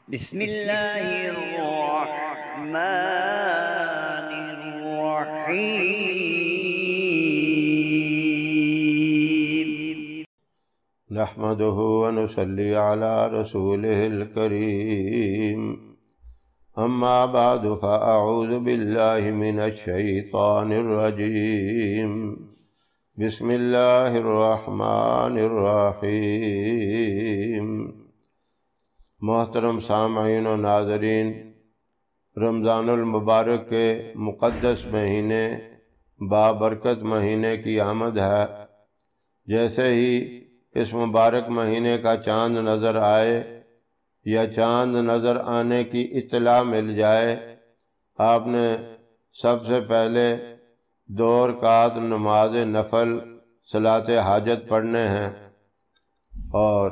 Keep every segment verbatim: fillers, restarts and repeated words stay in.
بسم الله الرحمن الرحيم. نحمده ونصلي على رسوله الكريم. أما بعد فأعوذ بالله من الشيطان الرجيم. بسم الله الرحمن الرحيم. محترم سامعین و ناظرین، رمضان المبارک کے مقدس مہینے بابرکت مہینے کی آمد ہے۔ جیسے ہی اس مبارک مہینے کا چاند نظر آئے یا چاند نظر آنے کی اطلاع مل جائے، آپ نے سب سے پہلے دو رکعت نماز نفل صلاۃ حاجت پڑھنے ہیں، اور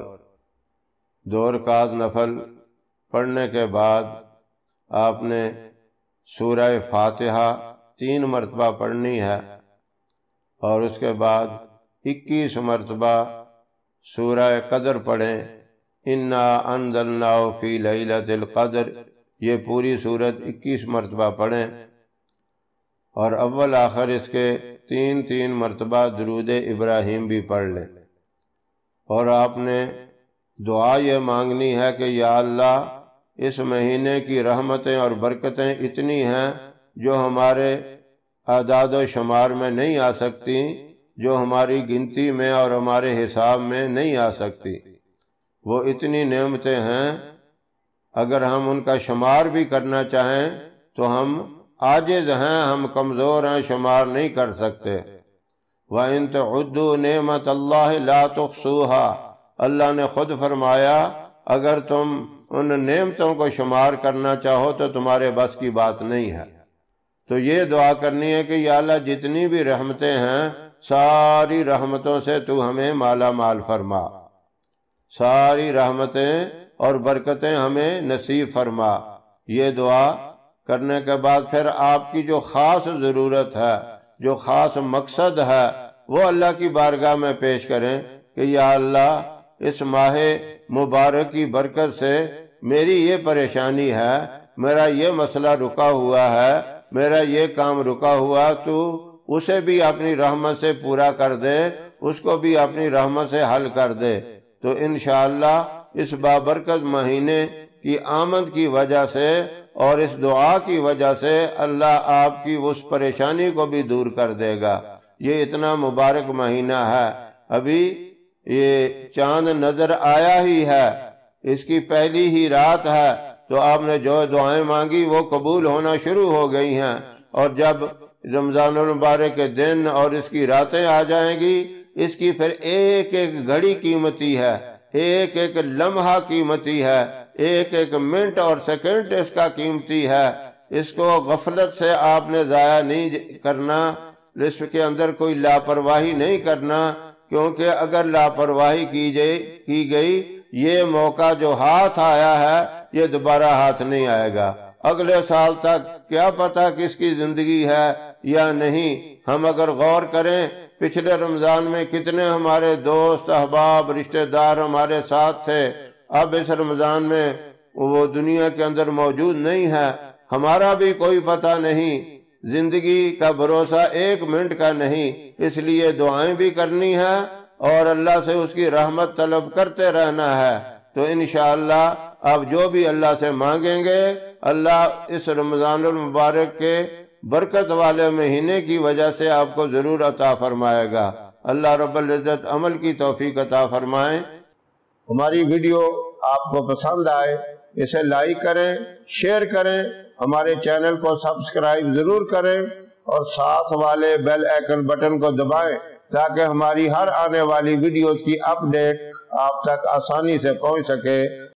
دو رکعت نفل پڑھنے کے بعد آپ نے سورہ فاتحہ تین مرتبہ پڑھنی ہے، اور اس کے بعد اکیس مرتبہ سورہ قدر پڑھیں۔ انا انزلناہ فی لیلۃ القدر، یہ پوری سورت اکیس مرتبہ پڑھیں، اور اول آخر اس کے تین تین مرتبہ درود ابراہیم بھی پڑھ لیں۔ اور آپ نے دعا یہ مانگنی ہے کہ یا اللہ، اس مہینے کی رحمتیں اور برکتیں اتنی ہیں جو ہمارے اعداد و شمار میں نہیں آ سکتی، جو ہماری گنتی میں اور ہمارے حساب میں نہیں آ سکتی۔ وہ اتنی نعمتیں ہیں، اگر ہم ان کا شمار بھی کرنا چاہیں تو ہم عاجز ہیں، ہم کمزور ہیں، شمار نہیں کر سکتے۔ وَإِن تَعُدُّوا نِعْمَةَ اللَّهِ لَا تُحْصُوهَا، اللہ نے خود فرمایا اگر تم ان نعمتوں کو شمار کرنا چاہو تو تمہارے بس کی بات نہیں ہے۔ تو یہ دعا کرنی ہے کہ یا اللہ، جتنی بھی رحمتیں ہیں ساری رحمتوں سے تو ہمیں مالا مال فرما، ساری رحمتیں اور برکتیں ہمیں نصیب فرما۔ یہ دعا کرنے کے بعد پھر آپ کی جو خاص ضرورت ہے، جو خاص مقصد ہے، وہ اللہ کی بارگاہ میں پیش کریں کہ یا اللہ، اس ماہ مبارک کی برکت سے میری یہ پریشانی ہے، میرا یہ مسئلہ رکا ہوا ہے، میرا یہ کام رکا ہوا، تو اسے بھی اپنی رحمت سے پورا کر دے، اس کو بھی اپنی رحمت سے حل کر دے۔ تو انشاءاللہ اس بابرکت مہینے کی آمد کی وجہ سے اور اس دعا کی وجہ سے اللہ آپ کی اس پریشانی کو بھی دور کر دے گا۔ یہ اتنا مبارک مہینہ ہے، ابھی یہ چاند نظر آیا ہی ہے، اس کی پہلی ہی رات ہے، تو آپ نے جو دعائیں مانگی وہ قبول ہونا شروع ہو گئی ہیں، اور جب رمضان المبارک کے دن اور اس کی راتیں آ جائیں گی، اس کی پھر ایک ایک گھڑی قیمتی ہے، ایک ایک لمحہ قیمتی ہے، ایک ایک منٹ اور سیکنڈ اس کا قیمتی ہے۔ اس کو غفلت سے آپ نے ضائع نہیں کرنا، اس کے اندر کوئی لاپرواہی نہیں کرنا، کیونکہ اگر لاپرواہی کی کی گئی، یہ موقع جو ہاتھ آیا ہے یہ دوبارہ ہاتھ نہیں آئے گا۔ اگلے سال تک کیا پتہ کس کی زندگی ہے یا نہیں۔ ہم اگر غور کریں، پچھلے رمضان میں کتنے ہمارے دوست احباب رشتہ دار ہمارے ساتھ تھے، اب اس رمضان میں وہ دنیا کے اندر موجود نہیں ہے، ہمارا بھی کوئی پتہ نہیں، زندگی کا بھروسہ ایک منٹ کا نہیں۔ اس لیے دعائیں بھی کرنی ہے اور اللہ سے اس کی رحمت طلب کرتے رہنا ہے۔ تو انشاءاللہ آپ جو بھی اللہ سے مانگیں گے، اللہ اس رمضان المبارک کے برکت والے مہینے کی وجہ سے آپ کو ضرور عطا فرمائے گا۔ اللہ رب العزت عمل کی توفیق عطا فرمائیں۔ ہماری ویڈیو آپ کو پسند آئے اسے لائک کریں، شیئر کریں، ہمارے چینل کو سبسکرائب ضرور کریں، اور ساتھ والے بیل آئیکن بٹن کو دبائیں تاکہ ہماری ہر آنے والی ویڈیوز کی اپ ڈیٹ آپ تک آسانی سے پہنچ سکے۔